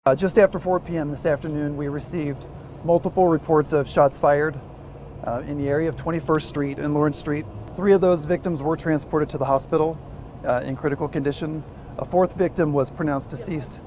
Just after 4 p.m. this afternoon, we received multiple reports of shots fired in the area of 21st Street and Lawrence Street. 3 of those victims were transported to the hospital in critical condition. A 4th victim was pronounced deceased.